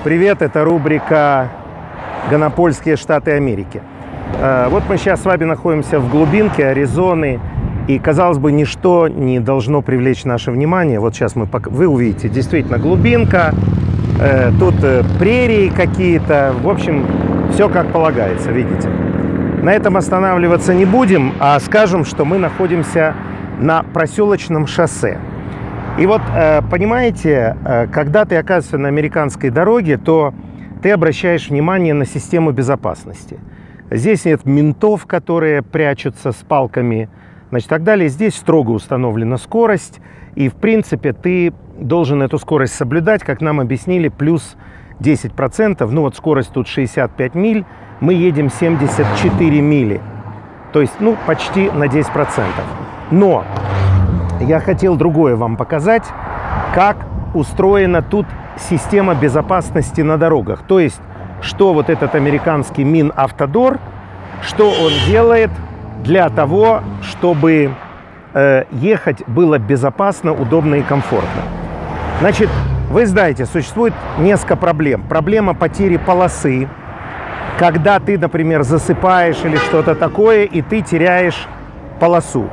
Привет, это рубрика «Гонопольские штаты Америки». Вот мы сейчас с вами находимся в глубинке Аризоны, и, казалось бы, ничто не должно привлечь наше внимание. Вот сейчас вы увидите, действительно глубинка, тут прерии какие-то, в общем, все как полагается, видите. На этом останавливаться не будем, а скажем, что мы находимся на проселочном шоссе. И вот, понимаете, когда ты оказываешься на американской дороге, то ты обращаешь внимание на систему безопасности. Здесь нет ментов, которые прячутся с палками, значит, так далее. Здесь строго установлена скорость, и, в принципе, ты должен эту скорость соблюдать, как нам объяснили, плюс 10%. Ну вот скорость тут 65 миль, мы едем 74 мили, то есть, ну, почти на 10%. Но я хотел другое вам показать, как устроена тут система безопасности на дорогах. То есть, что вот этот американский Минавтодор, что он делает для того, чтобы ехать было безопасно, удобно и комфортно. Значит, вы знаете, существует несколько проблем. Проблема потери полосы, когда ты, например, засыпаешь или что-то такое, и ты теряешь полосу.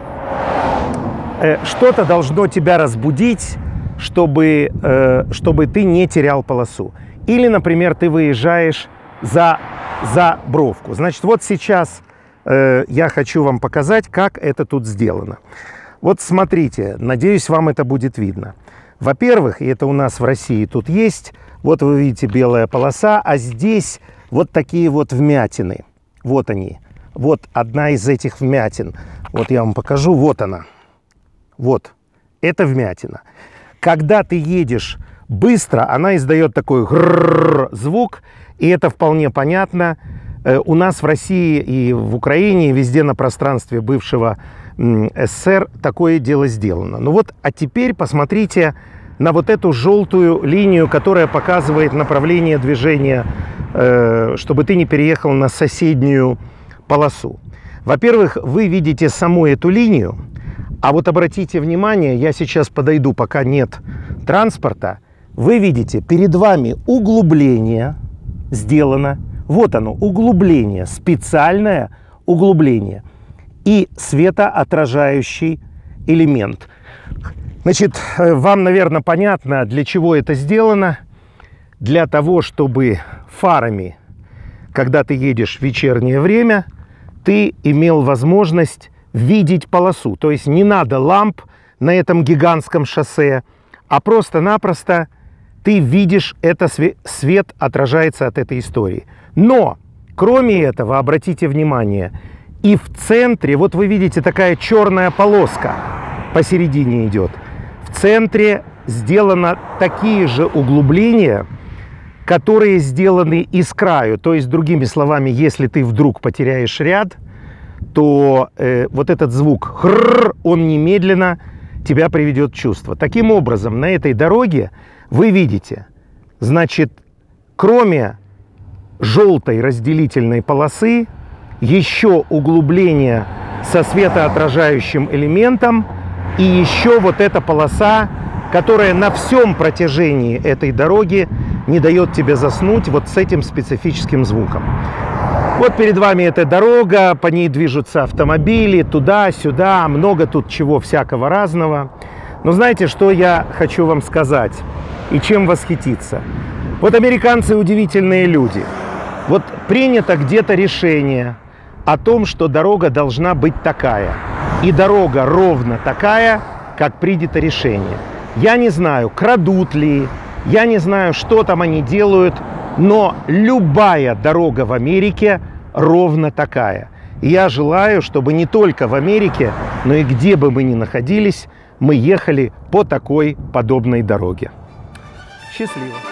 Что-то должно тебя разбудить, чтобы ты не терял полосу. Или, например, ты выезжаешь за бровку. Значит, вот сейчас я хочу вам показать, как это тут сделано. Вот смотрите, надеюсь, вам это будет видно. Во-первых, и это у нас в России тут есть, вот вы видите белая полоса, а здесь вот такие вот вмятины. Вот они. Вот одна из этих вмятин. Вот я вам покажу, вот она. Вот, это вмятина. Когда ты едешь быстро, она издает такой звук, и это вполне понятно. У нас в России и в Украине, и везде на пространстве бывшего СССР такое дело сделано. Ну вот, а теперь посмотрите на вот эту желтую линию, которая показывает направление движения, чтобы ты не переехал на соседнюю полосу. Во-первых, вы видите саму эту линию. А вот обратите внимание, я сейчас подойду, пока нет транспорта. Вы видите, перед вами углубление сделано. Вот оно, углубление, специальное углубление. И светоотражающий элемент. Значит, вам, наверное, понятно, для чего это сделано. Для того, чтобы фарами, когда ты едешь в вечернее время, ты имел возможность видеть полосу. То есть не надо ламп на этом гигантском шоссе, а просто-напросто ты видишь, это свет отражается от этой истории. Но, кроме этого, обратите внимание, и в центре, вот вы видите, такая черная полоска посередине идет. В центре сделаны такие же углубления, которые сделаны из краю. То есть, другими словами, если ты вдруг потеряешь ряд, то вот этот звук «хрррр», он немедленно тебя приведет в чувство. Таким образом, на этой дороге вы видите, значит, кроме желтой разделительной полосы, еще углубление со светоотражающим элементом и еще вот эта полоса, которая на всем протяжении этой дороги не дает тебе заснуть вот с этим специфическим звуком. Вот перед вами эта дорога, по ней движутся автомобили, туда-сюда, много тут чего всякого разного. Но знаете, что я хочу вам сказать и чем восхититься? Вот американцы удивительные люди. Вот принято где-то решение о том, что дорога должна быть такая. И дорога ровно такая, как принято решение. Я не знаю, крадут ли, я не знаю, что там они делают, но любая дорога в Америке ровно такая. И я желаю, чтобы не только в Америке, но и где бы мы ни находились, мы ехали по такой подобной дороге. Счастливо!